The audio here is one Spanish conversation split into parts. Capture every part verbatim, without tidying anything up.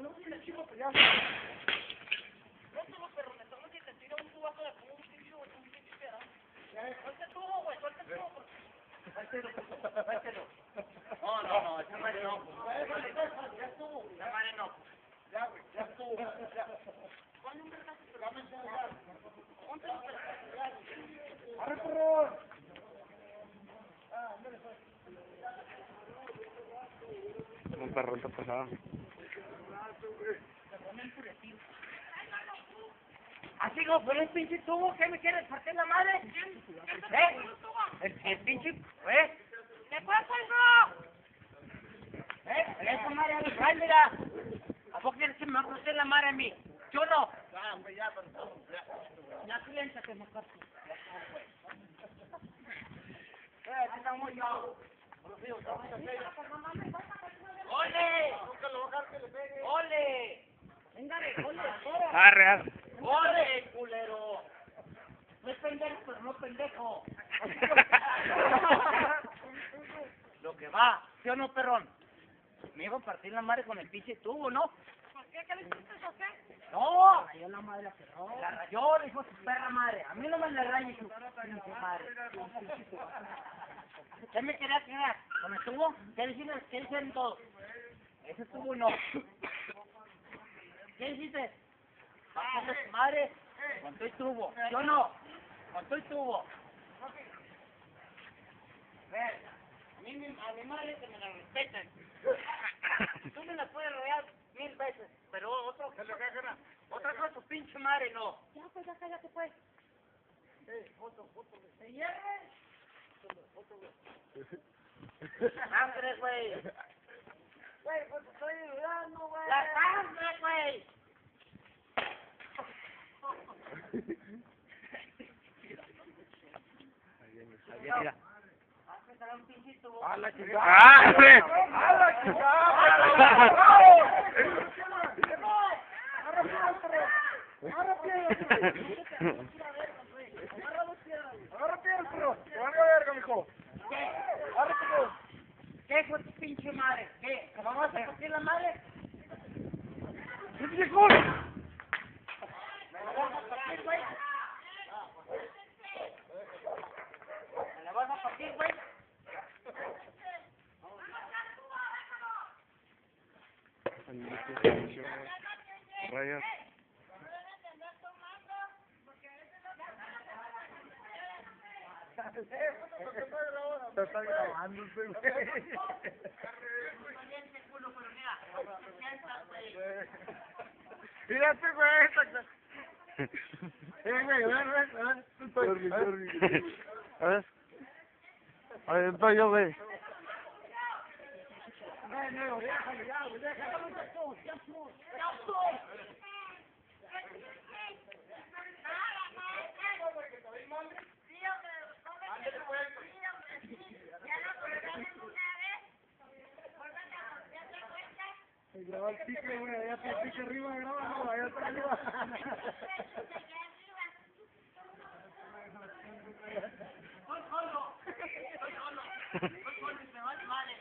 no si le chivo, pues ya. No tuvo perro, me tomó que te tira un tubazo de como un pincho, un pincho que era. Suelta el tubo, güey, suelta el tubo. No, no, no, esa madre no. Ya estuvo. Esa madre no. Ya, güey, ya estuvo. Ponle un vergazo, pero dame ya. Ponte un vergazo. ¡Arre, perro! Ah, ándale, pues. Un perro está pesado. Así como por el pinche tubo, ¿qué me quieres partir la madre? ¿Eh? El, el pinche, ¿eh? ¿Qué pasa, hijo? ¿Eh? Esa madre a mi trae, mira. ¿A poco quieres que me va a partir la madre a mí? Yo no. Ya, hombre, ya, pero ya. Ya siléntate, me corto. Eh, aquí estamos yo. ¡Ole! Nunca lo bajar que le pegue. ¡Ole! Véngale, ole, fuera. Arre, arre. ¡Ole, culero! No es pendejo, pero no pendejo. Lo que va, ¿sí o no, perrón? Me iba a partir la madre con el pinche tubo, ¿no? ¿Por qué? ¿Qué le hiciste o qué? No, rayó la madre, la perró. La rayó, le dijo su perra madre. A mí no me la rayes su pinche madre. ¿Qué me quería quedar? ¿Con el tubo? ¿Qué decían, qué decían todos? Ese tubo no. ¿Qué hiciste? Ah, madre, ¿cuánto el tubo? Yo no, ¿cuánto el tubo? Ver, a mí, a mi madre que me la respeten. Tú me la puedes rodear mil veces, pero otra otra cosa tu pinche madre no. Ya, pues ya cállate pues. Eh, foto, foto. ¿Se hierve? ¡Sangre, güey! Güey, pues estoy ayudando, güey. ¡La sangre, güey! Mira. ¡A la chingada! ¡Ah, sí! ¡A la ¿qué fue tu pinche madre? ¿Qué? ¿Que vamos a partir la madre? ¿Qué te dijo? ¿Me la vas a partir, güey? ¿Me la vas a partir, güey? Rayas. Te está grabando, güey. Mírate, güey. Eh, güey, ven, ven, ven. A ver. A ver, estoy yo, güey. No, no, déjalo ya, güey, déjalo, ya estuvo, ya estuvo, ya estuvo. Graba el pique, güey, allá está el pique arriba, graba, allá está arriba. Soy solo, soy solo, soy solo y me vale madre.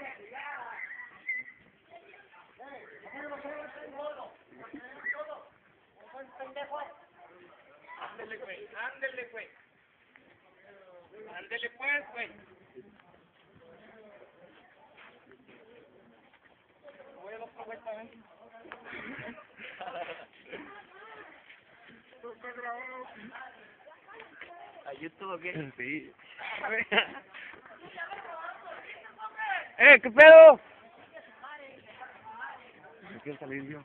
Ándele, güey, ándele, güey. Ándele, pues, güey. Voy a la otra vuelta, ven. ¿Esto está grabado? ¿A YouTube o qué? Sí. ¡Eh, qué pedo! ¿Me quiero salir yo?